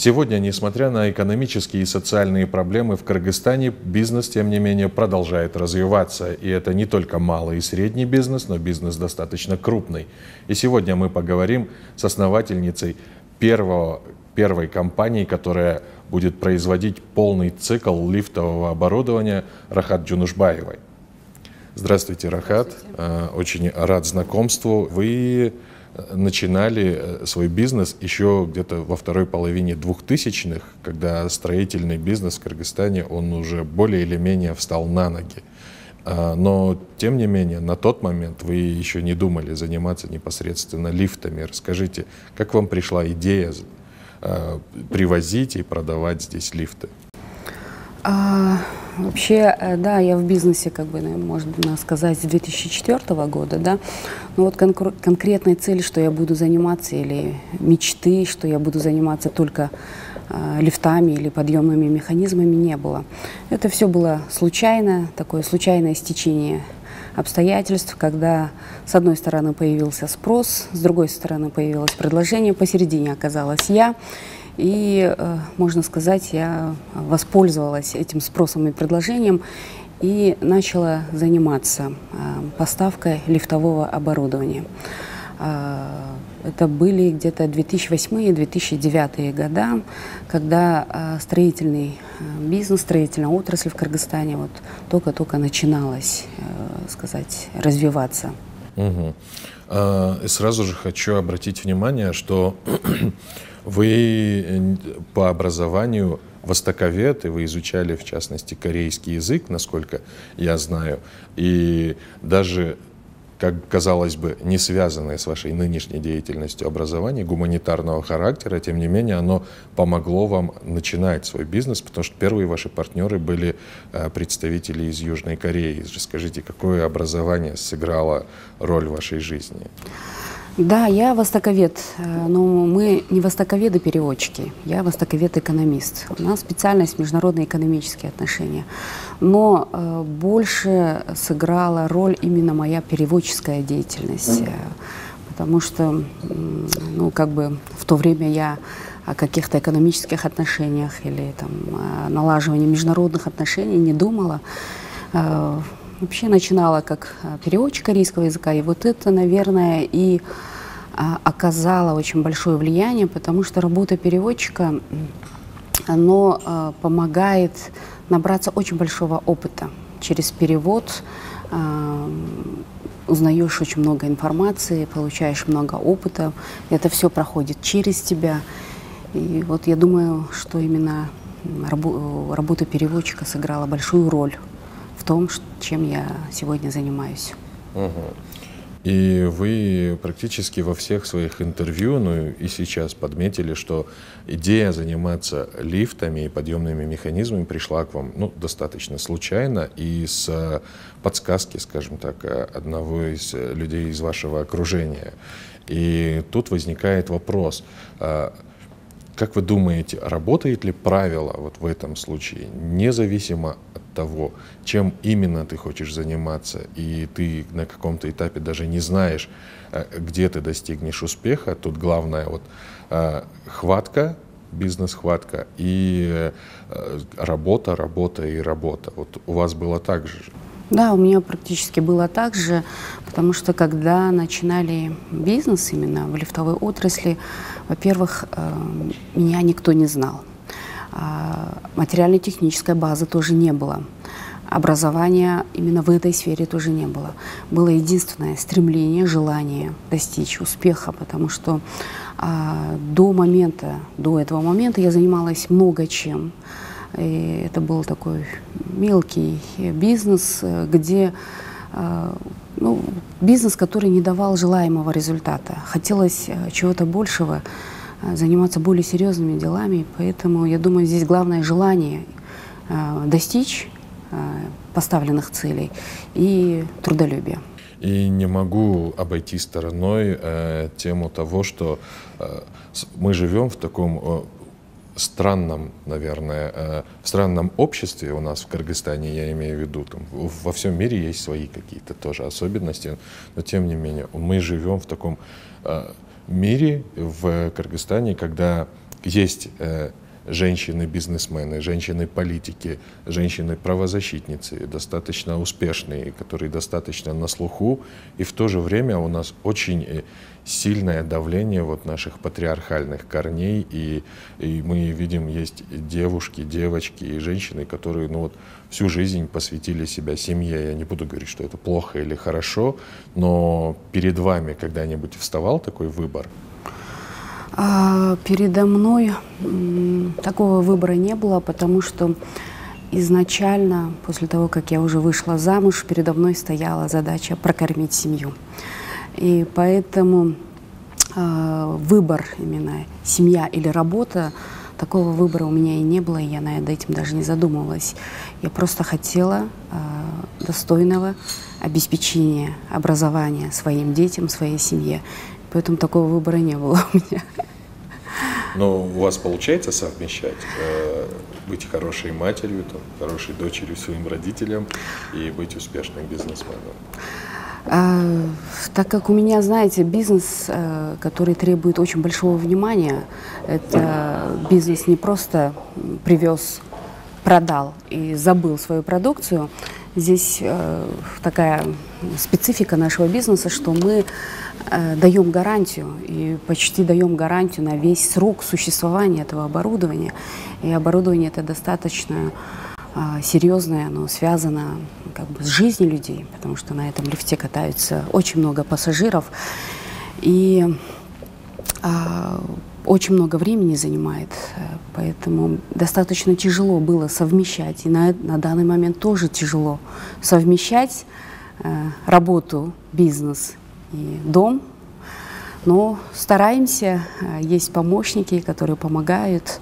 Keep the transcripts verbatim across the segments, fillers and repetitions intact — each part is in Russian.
Сегодня, несмотря на экономические и социальные проблемы в Кыргызстане, бизнес, тем не менее, продолжает развиваться. И это не только малый и средний бизнес, но бизнес достаточно крупный. И сегодня мы поговорим с основательницей первого, первой компании, которая будет производить полный цикл лифтового оборудования, Рахат Джунушбаевой. Здравствуйте, Рахат. Здравствуйте. Очень рад знакомству. Вы начинали свой бизнес еще где-то во второй половине двухтысячных, когда строительный бизнес в Кыргызстане, он уже более или менее встал на ноги. Но, тем не менее, на тот момент вы еще не думали заниматься непосредственно лифтами. Расскажите, как вам пришла идея привозить и продавать здесь лифты? А, вообще, да, я в бизнесе, как бы, можно сказать, с две тысячи четвёртого года, да. Но вот конкр конкретной цели, что я буду заниматься, или мечты, что я буду заниматься только а, лифтами или подъемными механизмами, не было. Это все было случайно, такое случайное стечение обстоятельств, когда с одной стороны появился спрос, с другой стороны появилось предложение, посередине оказалась я. И, можно сказать, я воспользовалась этим спросом и предложением и начала заниматься поставкой лифтового оборудования. Это были где-то две тысячи восьмые — две тысячи девятые года, когда строительный бизнес, строительная отрасль в Кыргызстане вот только-только начиналась, сказать, развиваться. Угу. А, сразу же хочу обратить внимание, что вы по образованию востоковед, и вы изучали, в частности, корейский язык, насколько я знаю, и даже, как казалось бы, не связанное с вашей нынешней деятельностью образование гуманитарного характера, тем не менее, оно помогло вам начинать свой бизнес, потому что первые ваши партнеры были представители из Южной Кореи. Расскажите, какое образование сыграло роль в вашей жизни? Да, я востоковед, но мы не востоковеды-переводчики, я востоковед-экономист. У нас специальность международные экономические отношения. Но э, больше сыграла роль именно моя переводческая деятельность, потому что, ну, как бы в то время я о каких-то экономических отношениях или там, налаживании международных отношений не думала. Вообще начинала как переводчик корейского языка, и вот это, наверное, и оказало очень большое влияние, потому что работа переводчика, оно помогает набраться очень большого опыта. Через перевод узнаешь очень много информации, получаешь много опыта, это все проходит через тебя. И вот я думаю, что именно работа переводчика сыграла большую роль в том, чем я сегодня занимаюсь. Угу. И вы практически во всех своих интервью, ну и сейчас подметили, что идея заниматься лифтами и подъемными механизмами пришла к вам, ну, достаточно случайно и с подсказки, скажем так, одного из людей из вашего окружения. И тут возникает вопрос: как вы думаете, работает ли правило вот в этом случае, независимо от того, чем именно ты хочешь заниматься, и ты на каком-то этапе даже не знаешь, где ты достигнешь успеха? Тут главное вот хватка, бизнес-хватка, и работа, работа и работа. Вот у вас было так же? Да, у меня практически было так же, потому что когда начинали бизнес именно в лифтовой отрасли, во-первых, меня никто не знал. Материально-технической базы тоже не было. Образования именно в этой сфере тоже не было. Было единственное стремление, желание достичь успеха, потому что до момента, до этого момента я занималась много чем. И это был такой мелкий бизнес, где, ну, бизнес, который не давал желаемого результата. Хотелось чего-то большего, заниматься более серьезными делами, поэтому, я думаю, здесь главное желание достичь поставленных целей и трудолюбие. И не могу обойти стороной э, тему того, что э, мы живем в таком э, странном, наверное, э, в странном обществе у нас в Кыргызстане, я имею в виду, там, во всем мире есть свои какие-то тоже особенности, но тем не менее мы живем в таком э, мире в Кыргызстане, когда есть э, женщины-бизнесмены, женщины-политики, женщины-правозащитницы, достаточно успешные, которые достаточно на слуху, и в то же время у нас очень сильное давление вот наших патриархальных корней, и, и мы видим, есть девушки, девочки и женщины, которые ну, вот, всю жизнь посвятили себя семье. Я не буду говорить, что это плохо или хорошо, но перед вами когда-нибудь вставал такой выбор? А, передо мной м, такого выбора не было, потому что изначально, после того, как я уже вышла замуж, передо мной стояла задача прокормить семью. И поэтому э, выбор именно семья или работа, такого выбора у меня и не было, и я над этим даже не задумывалась. Я просто хотела э, достойного обеспечения, образования своим детям, своей семье. Поэтому такого выбора не было у меня. Но у вас получается совмещать, э, быть хорошей матерью, там, хорошей дочерью своим родителям и быть успешным бизнесменом? А, так как у меня, знаете, бизнес, а, который требует очень большого внимания, это бизнес не просто привез, продал и забыл свою продукцию. Здесь а, такая специфика нашего бизнеса, что мы а, даем гарантию, и почти даем гарантию на весь срок существования этого оборудования. И оборудование это достаточно а, серьезное, оно связано как бы с жизнью людей, потому что на этом лифте катаются очень много пассажиров, и а, очень много времени занимает, поэтому достаточно тяжело было совмещать, и на, на данный момент тоже тяжело совмещать а, работу, бизнес и дом, но стараемся, а, есть помощники, которые помогают,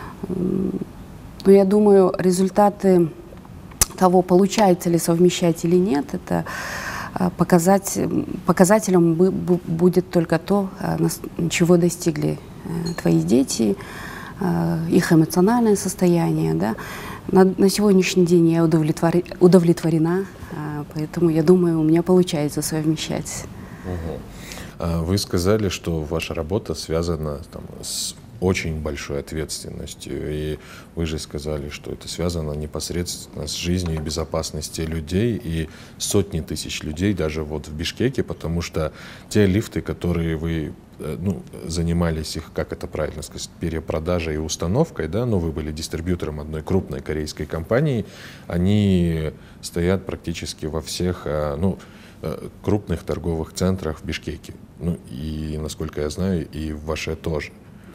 но я думаю, результаты того, получается ли совмещать или нет, это показать, показателем будет только то, чего достигли твои дети, их эмоциональное состояние. Да? На, на сегодняшний день я удовлетвор, удовлетворена, поэтому я думаю, у меня получается совмещать. Угу. Вы сказали, что ваша работа связана там, с очень большой ответственностью, и вы же сказали, что это связано непосредственно с жизнью и безопасностью людей, и сотни тысяч людей даже вот в Бишкеке, потому что те лифты, которые вы ну, занимались их, как это правильно сказать, перепродажей и установкой, да, но вы были дистрибьютором одной крупной корейской компании, они стоят практически во всех, ну, крупных торговых центрах в Бишкеке, ну, и, насколько я знаю, и в Ваше тоже.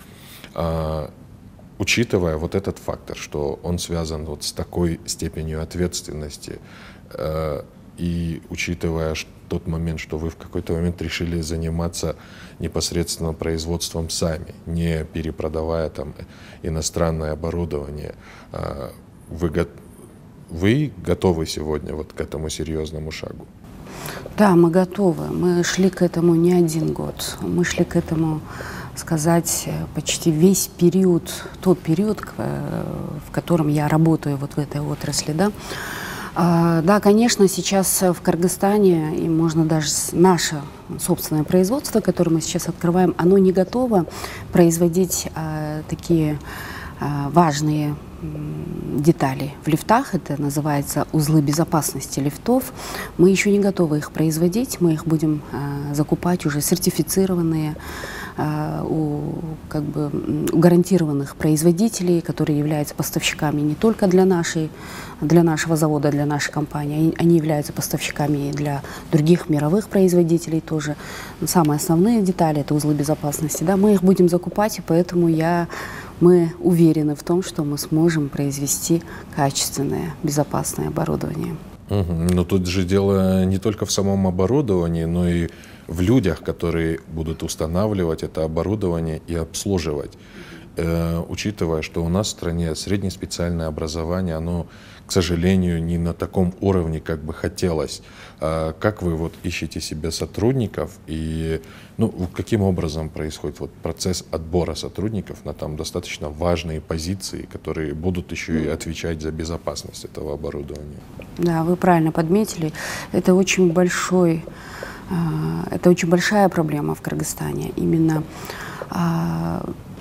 А, учитывая вот этот фактор, что он связан вот с такой степенью ответственности, а, и учитывая тот момент, что вы в какой-то момент решили заниматься непосредственно производством сами, не перепродавая там иностранное оборудование, а, вы, го вы готовы сегодня вот к этому серьезному шагу? Да, мы готовы. Мы шли к этому не один год. Мы шли к этому, сказать, почти весь период, тот период, в котором я работаю вот в этой отрасли, да. А, да, конечно, сейчас в Кыргызстане, и можно даже наше собственное производство, которое мы сейчас открываем, оно не готово производить а, такие а, важные детали в лифтах, это называется узлы безопасности лифтов. Мы еще не готовы их производить, мы их будем а, закупать уже сертифицированные, а, у, как бы, у гарантированных производителей, которые являются поставщиками не только для, нашей, для нашего завода, для нашей компании, они являются поставщиками и для других мировых производителей тоже. Самые основные детали — это узлы безопасности. Да, мы их будем закупать, и поэтому я... мы уверены в том, что мы сможем произвести качественное, безопасное оборудование. Угу. Но тут же дело не только в самом оборудовании, но и в людях, которые будут устанавливать это оборудование и обслуживать. Э, учитывая, что у нас в стране среднеспециальное образование, оно, к сожалению, не на таком уровне, как бы хотелось. А как вы вот ищете себе сотрудников и ну, каким образом происходит вот процесс отбора сотрудников на там достаточно важные позиции, которые будут еще и отвечать за безопасность этого оборудования? Да, вы правильно подметили. Это очень большой, это очень большая проблема в Кыргызстане. Именно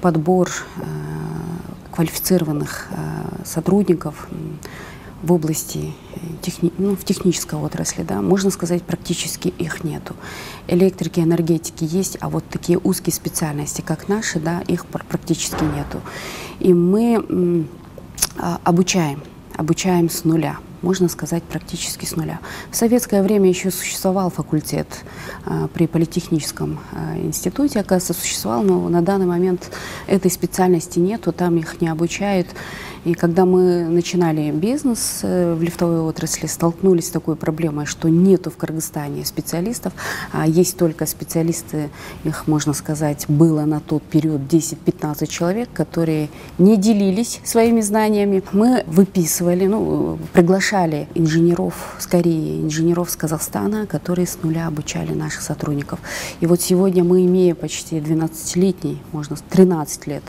подбор квалифицированных сотрудников в области, техни, ну, в технической отрасли, да, можно сказать, практически их нету. Электрики, энергетики есть, а вот такие узкие специальности, как наши, да, их практически нету. И мы обучаем, обучаем с нуля. Можно сказать, практически с нуля. В советское время еще существовал факультет а, при Политехническом а, институте, оказывается, существовал, но на данный момент этой специальности нету, там их не обучают. И когда мы начинали бизнес э, в лифтовой отрасли, столкнулись с такой проблемой, что нету в Кыргызстане специалистов, а есть только специалисты, их, можно сказать, было на тот период десять-пятнадцать человек, которые не делились своими знаниями. Мы выписывали, ну, приглашали инженеров с Кореи, инженеров с Казахстана, которые с нуля обучали наших сотрудников. И вот сегодня мы, имея почти двенадцатилетний, можно сказать, тринадцать лет,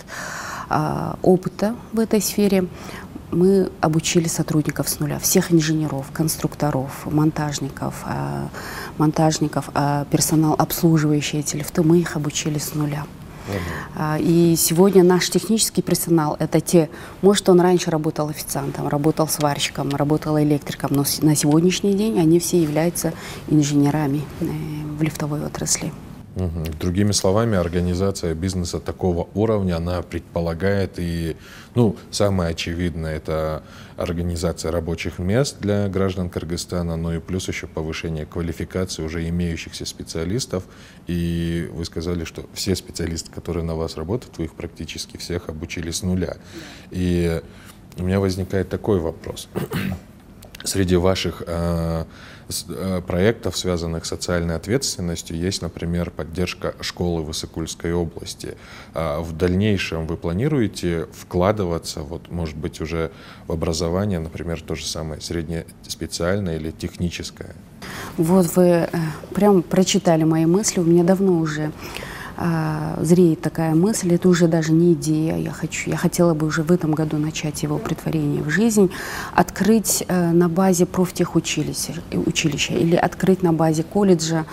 опыта в этой сфере, мы обучили сотрудников с нуля, всех инженеров, конструкторов, монтажников, монтажников, персонал, обслуживающий эти лифты, мы их обучили с нуля. Uh-huh. И сегодня наш технический персонал — это те, может, он раньше работал официантом, работал сварщиком, работал электриком, но на сегодняшний день они все являются инженерами в лифтовой отрасли. Угу. Другими словами, организация бизнеса такого уровня, она предполагает и, ну, самое очевидное, это организация рабочих мест для граждан Кыргызстана, ну и плюс еще повышение квалификации уже имеющихся специалистов. И вы сказали, что все специалисты, которые на вас работают, вы их практически всех обучили с нуля. И у меня возникает такой вопрос. Среди ваших э, с, э, проектов, связанных с социальной ответственностью, есть, например, поддержка школы в Иссык-Кульской области. Э, в дальнейшем вы планируете вкладываться, вот, может быть, уже в образование, например, то же самое среднеспециальное или техническое? Вот вы э, прям прочитали мои мысли. У меня давно уже зреет такая мысль, это уже даже не идея, я, хочу, я хотела бы уже в этом году начать его претворение в жизнь, открыть э, на базе профтехучилища училища, или открыть на базе колледжа,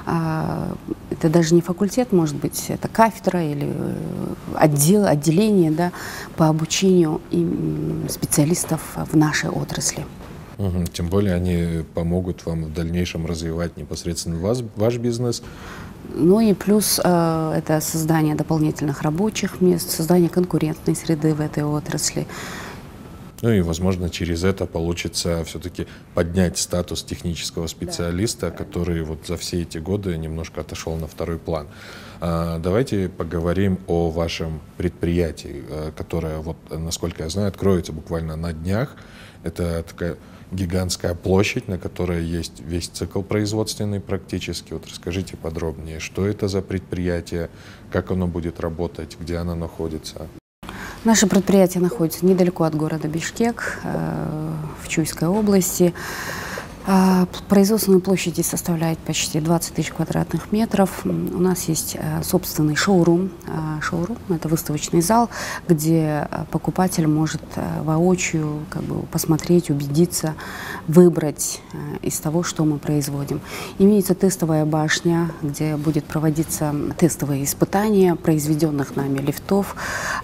э, это даже не факультет, может быть, это кафедра или отдел, отделение, да, по обучению и специалистов в нашей отрасли. Угу. Тем более они помогут вам в дальнейшем развивать непосредственно вас, ваш бизнес. Ну и плюс э, это создание дополнительных рабочих мест, создание конкурентной среды в этой отрасли. Ну и, возможно, через это получится все-таки поднять статус технического специалиста, да, который вот за все эти годы немножко отошел на второй план. А, давайте поговорим о вашем предприятии, которое, вот, насколько я знаю, откроется буквально на днях. Это такая гигантская площадь, на которой есть весь цикл производственный практически. Вот расскажите подробнее, что это за предприятие, как оно будет работать, где оно находится. Наше предприятие находится недалеко от города Бишкек, в Чуйской области. Производственная площадь здесь составляет почти двадцать тысяч квадратных метров. У нас есть собственный шоурум. Шоурум – это выставочный зал, где покупатель может воочию как бы посмотреть, убедиться, выбрать из того, что мы производим. Имеется тестовая башня, где будет проводиться тестовые испытания произведенных нами лифтов,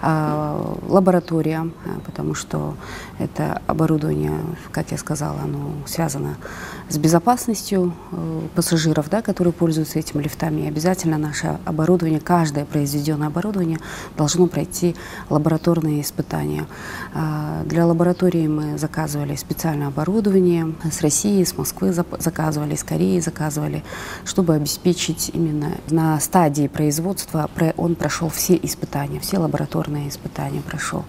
лаборатория, потому что это оборудование, как я сказала, оно связано с безопасностью э, пассажиров, да, которые пользуются этими лифтами. И обязательно наше оборудование, каждое произведенное оборудование должно пройти лабораторные испытания. Э, для лаборатории мы заказывали специальное оборудование с России, с Москвы заказывали, с Кореи заказывали, чтобы обеспечить именно на стадии производства, он прошел все испытания, все лабораторные испытания прошел.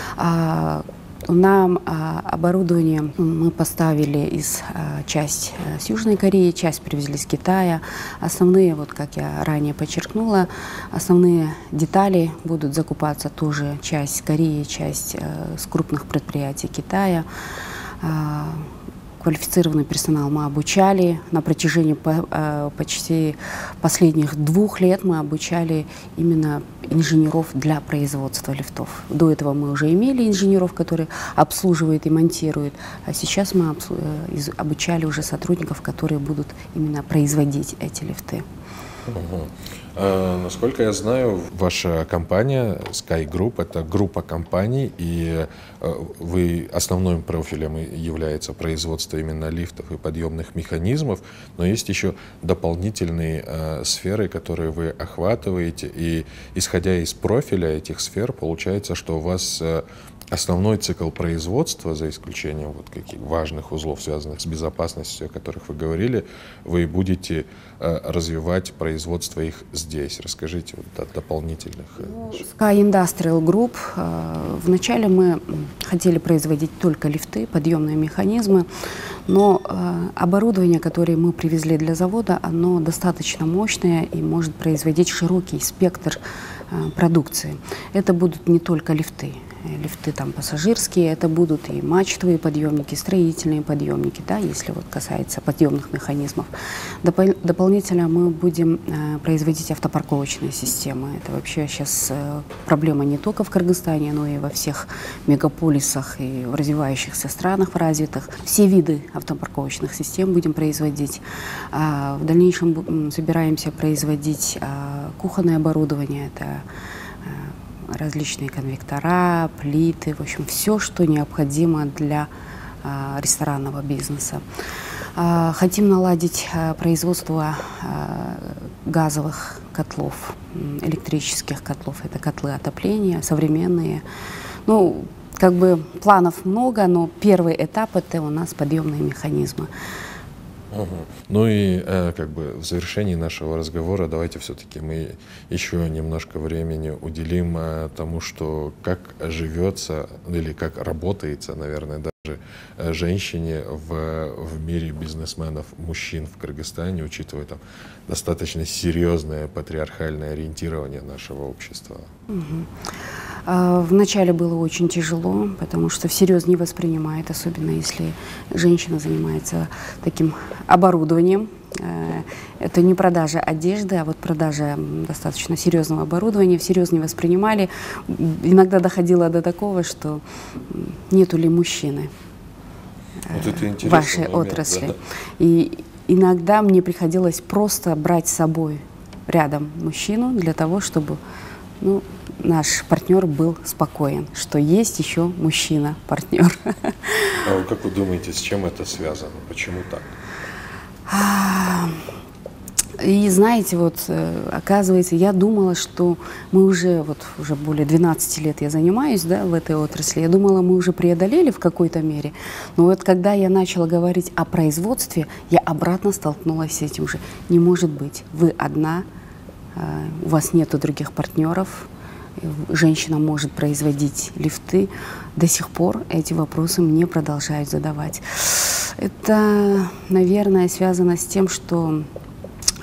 А, Нам а, оборудование мы поставили из а, часть а, с Южной Кореи, часть привезли с Китая. Основные, вот как я ранее подчеркнула, основные детали будут закупаться тоже часть с Кореи, часть а, с крупных предприятий Китая. А, Квалифицированный персонал мы обучали. На протяжении почти последних двух лет мы обучали именно инженеров для производства лифтов. До этого мы уже имели инженеров, которые обслуживают и монтируют, а сейчас мы обучали уже сотрудников, которые будут именно производить эти лифты. Угу. А, насколько я знаю, ваша компания Sky Group — это группа компаний, и а, вы основным профилем является производство именно лифтов и подъемных механизмов, но есть еще дополнительные а, сферы, которые вы охватываете, и исходя из профиля этих сфер, получается, что у вас а, основной цикл производства, за исключением вот каких важных узлов, связанных с безопасностью, о которых вы говорили, вы будете э, развивать производство их здесь. Расскажите вот о дополнительных. Ну, Sky Industrial Group. Э, вначале мы хотели производить только лифты, подъемные механизмы, но э, оборудование, которое мы привезли для завода, оно достаточно мощное и может производить широкий спектр э, продукции. Это будут не только лифты. Лифты там пассажирские, это будут и мачтовые подъемники, строительные подъемники, да, если вот касается подъемных механизмов. Допол дополнительно мы будем э, производить автопарковочные системы. Это вообще сейчас э, проблема не только в Кыргызстане, но и во всех мегаполисах и в развивающихся странах, в развитых. Все виды автопарковочных систем будем производить. А в дальнейшем собираемся производить а, кухонное оборудование. Это различные конвектора, плиты, в общем, все, что необходимо для а, ресторанного бизнеса. А, хотим наладить а, производство а, газовых котлов, электрических котлов. Это котлы отопления, современные. Ну, как бы планов много, но первый этап — это у нас подъемные механизмы. Угу. Ну и э, как бы в завершении нашего разговора давайте все-таки мы еще немножко времени уделим э, тому, что как живется или как работается, наверное, даже э, женщине в, в мире бизнесменов, мужчин в Кыргызстане, учитывая там достаточно серьезное патриархальное ориентирование нашего общества. Угу. Вначале было очень тяжело, потому что всерьез не воспринимает, особенно если женщина занимается таким оборудованием. Это не продажа одежды, а вот продажа достаточно серьезного оборудования. Всерьез не воспринимали. Иногда доходило до такого, что нету ли мужчины вот в вашей момент, отрасли. Да? И иногда мне приходилось просто брать с собой рядом мужчину для того, чтобы, ну, наш партнер был спокоен, что есть еще мужчина-партнер. А как вы думаете, с чем это связано? Почему так? И знаете, вот оказывается, я думала, что мы уже, вот уже более двенадцати лет я занимаюсь, да, в этой отрасли, я думала, мы уже преодолели в какой-то мере, но вот когда я начала говорить о производстве, я обратно столкнулась с этим же. Не может быть, вы одна, у вас нету других партнеров, женщина может производить лифты. До сих пор эти вопросы мне продолжают задавать. Это, наверное, связано с тем, что э,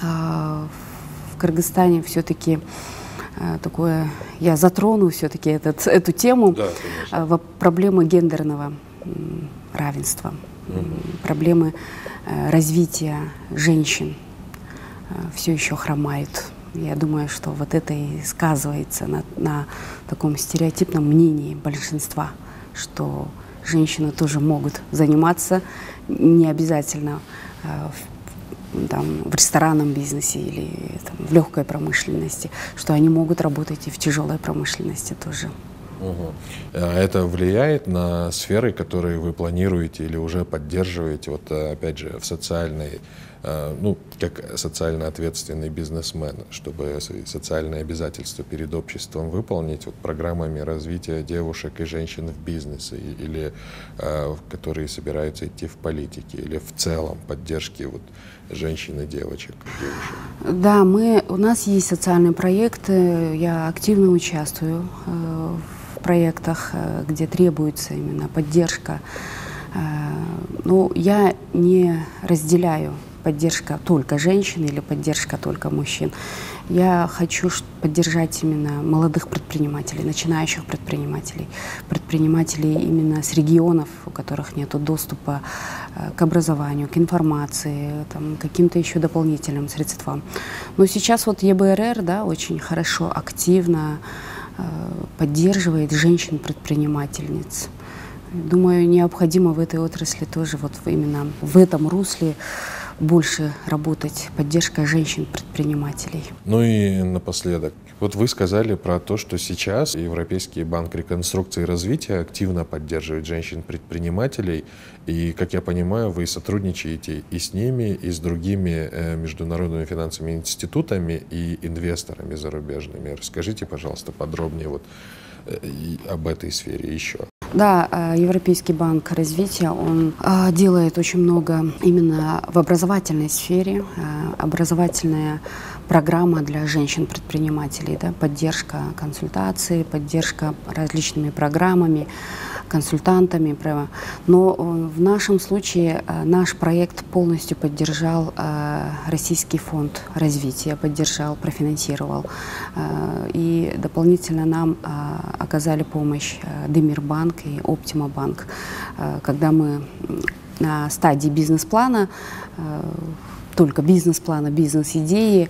в Кыргызстане все-таки э, такое, я затрону все-таки этот, эту тему, да, э, проблемы гендерного э, равенства, э, проблемы э, развития женщин э, все еще хромают. Я думаю, что вот это и сказывается на, на таком стереотипном мнении большинства, что женщины тоже могут заниматься не обязательно э, в, там, в ресторанном бизнесе или там, в легкой промышленности, что они могут работать и в тяжелой промышленности тоже. Угу. А это влияет на сферы, которые вы планируете или уже поддерживаете, вот опять же в социальной, ну, как социально ответственный бизнесмен, чтобы социальные обязательства перед обществом выполнить, вот, программами развития девушек и женщин в бизнесе, или которые собираются идти в политике, или в целом поддержки вот женщин и девочек, девушек? Да, мы, у нас есть социальные проекты, я активно участвую в проектах, где требуется именно поддержка. Но я не разделяю поддержка только женщин или поддержка только мужчин. Я хочу поддержать именно молодых предпринимателей, начинающих предпринимателей, предпринимателей именно с регионов, у которых нет доступа к образованию, к информации, там, каким-то еще дополнительным средствам. Но сейчас вот ЕБРР, да, очень хорошо, активно э, поддерживает женщин-предпринимательниц. Думаю, необходимо в этой отрасли тоже вот именно в этом русле больше работать поддержкой женщин-предпринимателей. Ну и напоследок. Вот вы сказали про то, что сейчас Европейский банк реконструкции и развития активно поддерживает женщин-предпринимателей. И, как я понимаю, вы сотрудничаете и с ними, и с другими э, международными финансовыми институтами и инвесторами зарубежными. Расскажите, пожалуйста, подробнее вот, э, об этой сфере еще. Да, Европейский банк развития, он делает очень много именно в образовательной сфере, образовательная программа для женщин-предпринимателей, да, поддержка консультаций, поддержка различными программами, консультантами. Но в нашем случае наш проект полностью поддержал Российский фонд развития, поддержал, профинансировал. И дополнительно нам оказали помощь Демирбанк и Оптима банк. Когда мы на стадии бизнес-плана, только бизнес-плана, бизнес-идеи,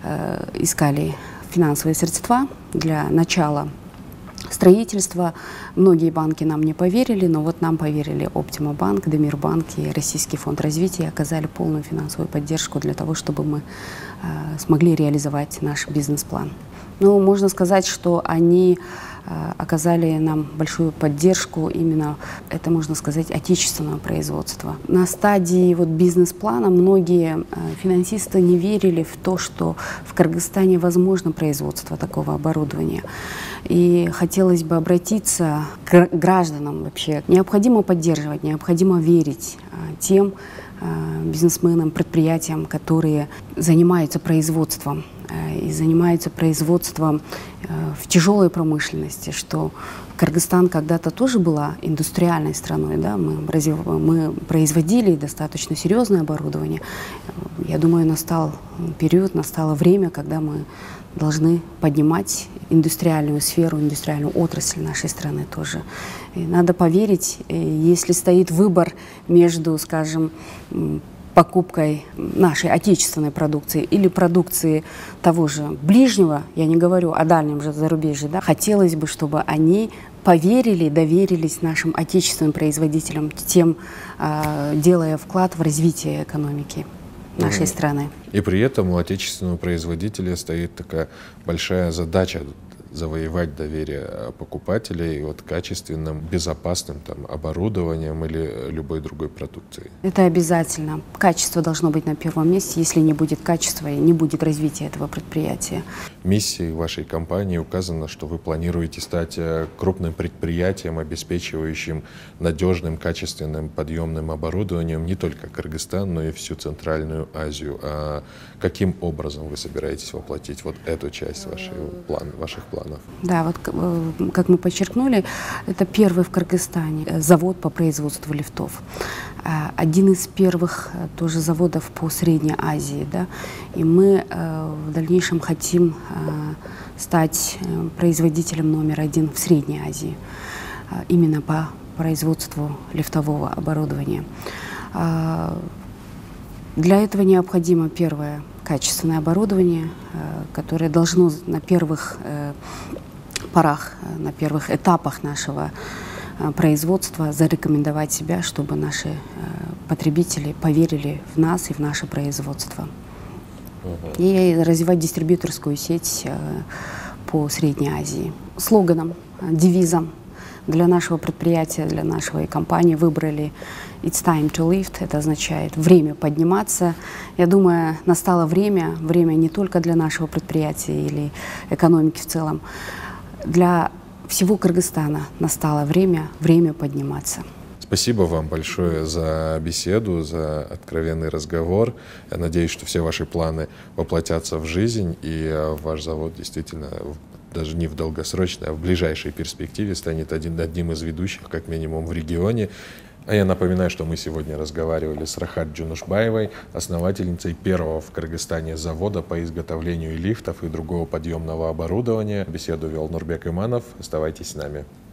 искали финансовые средства для начала строительства. Многие банки нам не поверили, но вот нам поверили Оптима банк, Демирбанк и Российский фонд развития, оказали полную финансовую поддержку для того, чтобы мы смогли реализовать наш бизнес-план. Ну, можно сказать, что они оказали нам большую поддержку именно, это можно сказать, отечественного производства. На стадии вот бизнес-плана многие финансисты не верили в то, что в Кыргызстане возможно производство такого оборудования. И хотелось бы обратиться к гражданам вообще. Необходимо поддерживать, необходимо верить тем бизнесменам, предприятиям, которые занимаются производством и занимаются производством в тяжелой промышленности, что Кыргызстан когда-то тоже была индустриальной страной, да? мы, мы производили достаточно серьезное оборудование. Я думаю, настал период, настало время, когда мы должны поднимать индустриальную сферу, индустриальную отрасль нашей страны тоже. И надо поверить, если стоит выбор между, скажем, покупкой нашей отечественной продукции или продукции того же ближнего, я не говорю о дальнем же зарубежье, да, хотелось бы, чтобы они поверили, доверились нашим отечественным производителям, тем, э, делая вклад в развитие экономики нашей mm-hmm. страны. И при этом у отечественного производителя стоит такая большая задача завоевать доверие покупателей вот качественным, безопасным там, оборудованием или любой другой продукцией. Это обязательно. Качество должно быть на первом месте. Если не будет качества, не будет развития этого предприятия. В миссии вашей компании указано, что вы планируете стать крупным предприятием, обеспечивающим надежным, качественным подъемным оборудованием не только Кыргызстан, но и всю Центральную Азию. А каким образом вы собираетесь воплотить вот эту часть вашего плана, ваших планов? Да, вот как мы подчеркнули, это первый в Кыргызстане завод по производству лифтов. Один из первых тоже заводов по Средней Азии. Да? И мы в дальнейшем хотим стать производителем номер один в Средней Азии, именно по производству лифтового оборудования. Для этого необходимо, первое, качественное оборудование, которое должно на первых порах, на первых этапах нашего производства зарекомендовать себя, чтобы наши потребители поверили в нас и в наше производство. Uh-huh. И развивать дистрибьюторскую сеть по Средней Азии. Слоганом, девизом для нашего предприятия, для нашей компании выбрали «It's time to lift». Это означает «время подниматься». Я думаю, настало время, время не только для нашего предприятия или экономики в целом, для всего Кыргызстана настало время, время подниматься. Спасибо вам большое за беседу, за откровенный разговор. Я надеюсь, что все ваши планы воплотятся в жизнь, и ваш завод действительно даже не в долгосрочной, а в ближайшей перспективе станет один, одним из ведущих, как минимум, в регионе. А я напоминаю, что мы сегодня разговаривали с Рахат Джунушбаевой, основательницей первого в Кыргызстане завода по изготовлению лифтов и другого подъемного оборудования. Беседу вел Нурбек Иманов. Оставайтесь с нами.